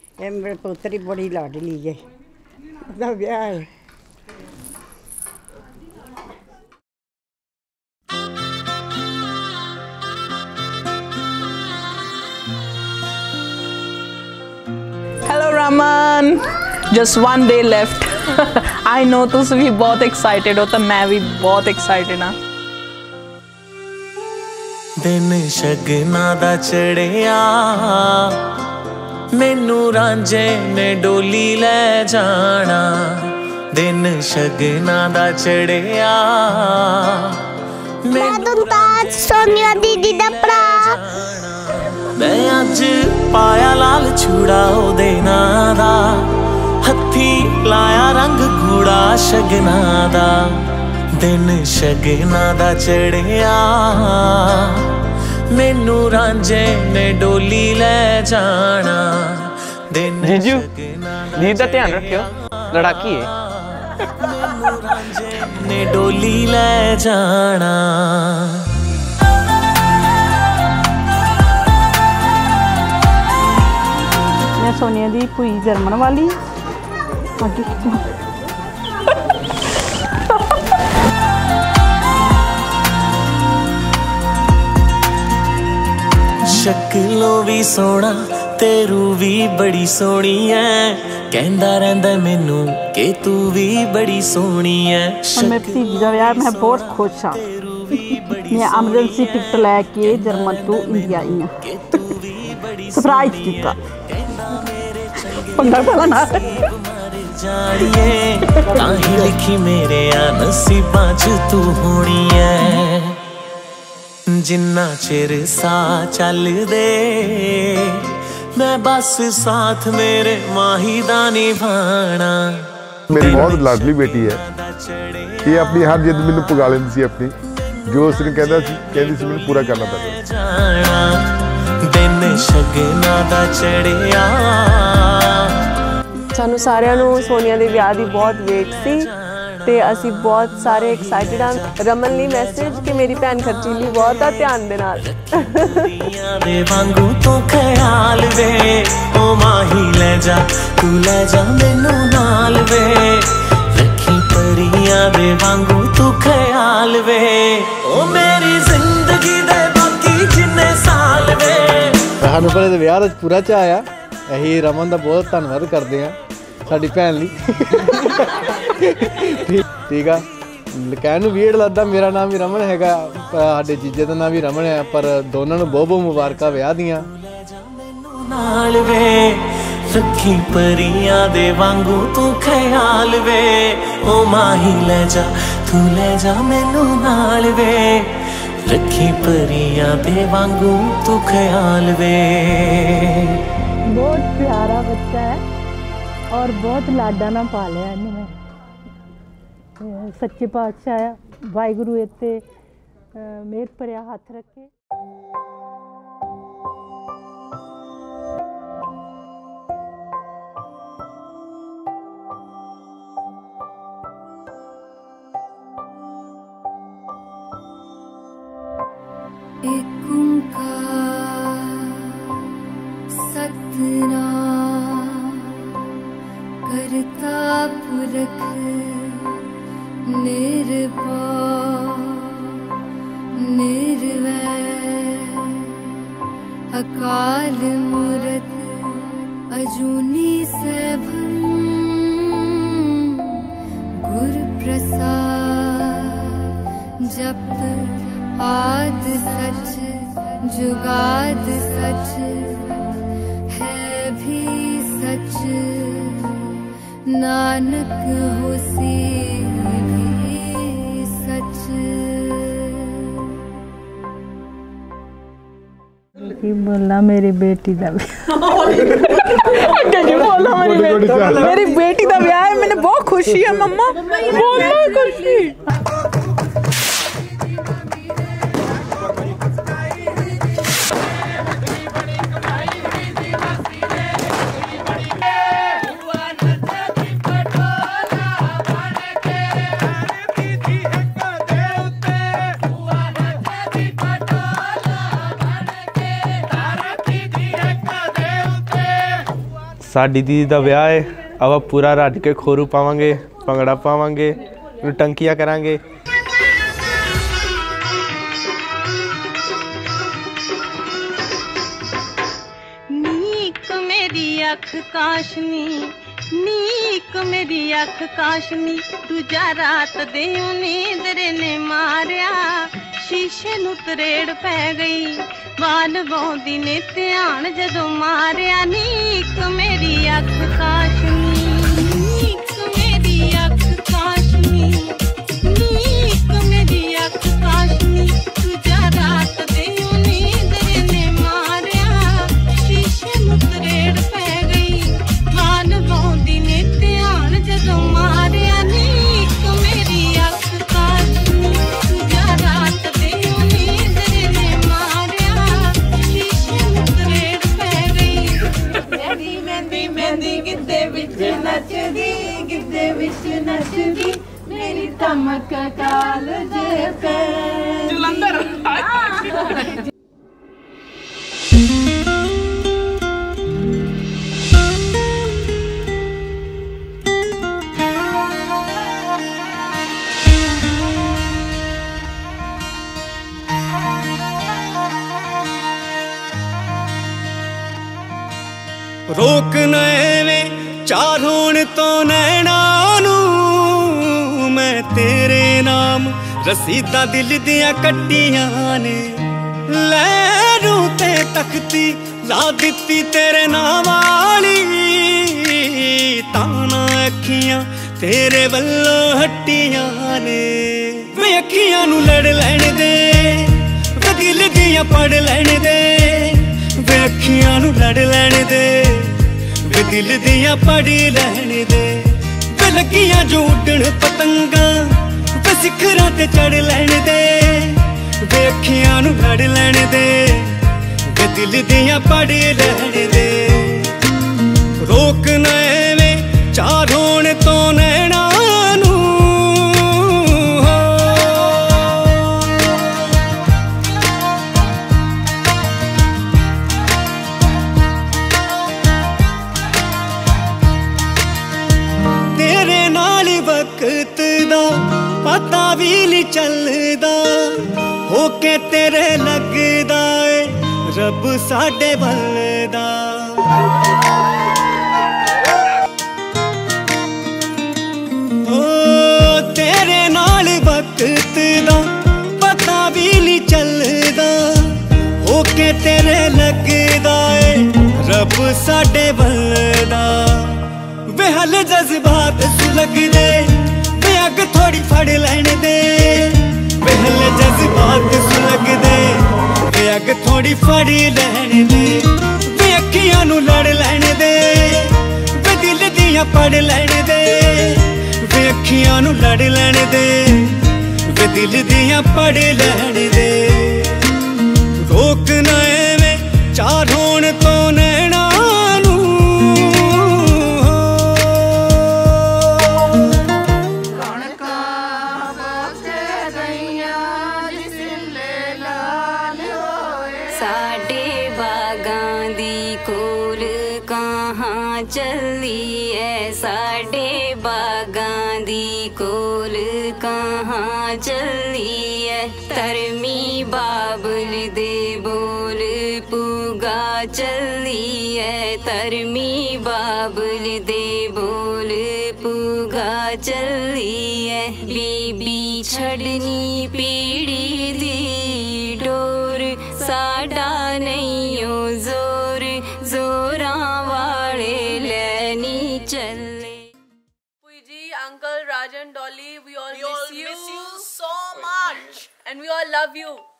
ये मेरे पुत्री बड़ी लाडली है, उसका ब्याह है। Hello Raman, just 1 day left। I know तुम भी बहुत एक्साइटेड हो, तो मैं भी बहुत एक्साइटेड हाँ। दिन शगना दा चढ़िया, मैनू रांझे ने डोली ले जाना। दिन शगना दा चढ़िया, मैं तुमताज सोनिया दीदी दा भरा। मैं अज पाया लाल चूड़ा ओदे नां दा, हत्थी लाया रंग गूड़ा शगना दा। दिन शगना दा चढ़िया, मैनू रांझे ने डोली ले जाना। दिन जीजू दी दा ध्यान रखियो, लड़ाकी है। मैनू रांझे ने डोली ले जाना। मैं सोनिया दी भूई जर्मन वाली। शक्लों भी सोना ते रूह भी बड़ी सोहनी है, कहंदा रहिंदा मैनू कि तू भी बड़ी सोहनी है। मेरी भतीजी दा विआह मैं बहुत खुश हाँ। मैं एमरजेंसी टिकट लैके जर्मन तो इंडिया आई हाँ। सरप्राइज दिता पंगा पाला ना जानिए, ताही लिखी मेरे नसीबां च तू होनी है। जिन्ना चिर सा चल दे, मैं बस साथ मेरे माही दा निभाना। मेरी बहुत लाडली बेटी है, ये अपनी हर जिद मैनू पुगा लेंदी सी अपनी, जो उसने कहती सी मैनू पूरा करना पैंदा। दिन शगना दा चढ़िया, सानू सारिਆਂ ਨੂੰ सोनिया ਦੇ ਵਿਆਹ ਦੀ बहुत वेट सी ਤੇ ਅਸੀਂ बहुत सारे एक्साइटेड हाँ। रमन ਲਈ मैसेज कि मेरी भैन खर्चीली बहुत आ, ध्यान दे नाल। दे वांगू तू ख्याल वे, ओ माही ले जा तू ले जा मैनू नाल वे। रखी परियां दे वांगू तू ख्याल वे, ओ मेरी जिंदगी दे बाकी जिन्ने साल वे। सानू भले दे विआह दा पूरा चाऽ आया, असीं रमन दा बहुत धन्नवाद करदे हां साडी भैन लई। ठीक आ, कहण नूं वीड लगदा मेरा नाम भी रमन हैगा, साडे जीजे दा नाम भी रमन है, पर दोनों नूं बहुत बहुत मुबारकां विआह दियां। नाल वे रखी परियां दे वांगू तू ख्याल वे, ओ माही ले जा तू ले जा मैनू नाल वे। रखी परियां दे वांगू तू ख्याल वे। बहुत प्यारा बच्चा है और बहुत लाडा ना पालिया इन्हें। सच्चे पातशाह वाहिगुरू इत्ते मेहर भरिया हथ रखे। एक ओंकार सतनाम करता पुरख निर्भय निर्वैर अकाल मूरत अजूनी सैभं गुर प्रसाद। जप आद सच जुगाद सच है भी सच, नानक होसी भी सच। बोलना मेरी बेटी का मेरी बेटी का ब्याह है, मैंने बहुत खुशी है मम्मा, बहुत खुशी। साडी दीदी दा विआह है, अब पूरा रज के खोरू पावांगे, भंगड़ा पावांगे, टंकियां करांगे। नीक मेरी अख काशनी, नीक मेरी अख काशनी, दूजा रात दे नींदरे ने मारिया, शीशे नू तरेड़ पै गई, वाल बौंदी ने ध्यान जदों मारिया। नीक मेरी अख काशनी, नीक मेरी अख काशनी, नीक मेरी अख काशनी, दूजा रात दे नींदरे ने मारिया, शीशे नू तरेड़ पै गई, वाल बौंदी ने ध्यान जदों मारिया। नीक मेरी अख काशनी, दूजा रात दे नींदरे ने मारिया, शीशे नू तरेड़ पै गई। मेहंदी मेहंदी मेहंदी गिद्धे विच नचदी, गिद्धे विच नचदी, मेरी तमक कालज पे जलंधर। रोक नए चार होने तो नैना नू, मैं तेरे नाम रसीदा दिल दिया कट्टियां ने, लैरू ते तख्ती ला दिती तेरे नाम वाली, ताना अखियां तेरे वल्लों हट्टियां ने, वे अखियां नू लड़ लैण दे, वे दिल दिया पढ़ लैण दे, वे अखियां नू लड़ लैण दे, वे दिल दिया पढ़ लैण दे, वे लगियां जो उड्डण पतंगा, वे सिखरां ते चढ़ लैण दे, वे अखियां नू लड़ लैण दे, वे दिल दिया पढ़ लैण दे। रोक ना एवें चार होने तो नैना नू, तेरे नाल वक्त दा पता भी नहीं चलदा, होके तेरे लगदा है रब साडे बलदा। ओ तेरे नाल वक्त दा पता भी नहीं चलदा, होके तेरे लगदा है रब साडे बलदा। वे हल जज्बात सुलगदे, वे अग थोड़ी फड़ लैण दे, वे हल जज्बात सुलगदे, वे अग थोड़ी फड़ लैण दे, वे अखियां नू लड़ लैण दे, वे दिल दियां पढ़ लैण दे, वे अखियां नू लड़ लैण दे, वे दिल दियां पढ़ लैण दे। रोक ना एवें चार होण तो नैना नू, साडे बागां दी कोल कहाँ चली है, साडे बागां दी कोल कहाँ चली है, तरमी बाबुल दे बोल पुगा चली है, तरमी बाबुल दे बोल पुगा चली है, बीबी छड़नी पीड़ी दी डोर, साडा नहीं ओ जोर, जोरां वाले लैनी चले। जी, Uncle Rajan, Dolly, we all miss you so much and we all love you.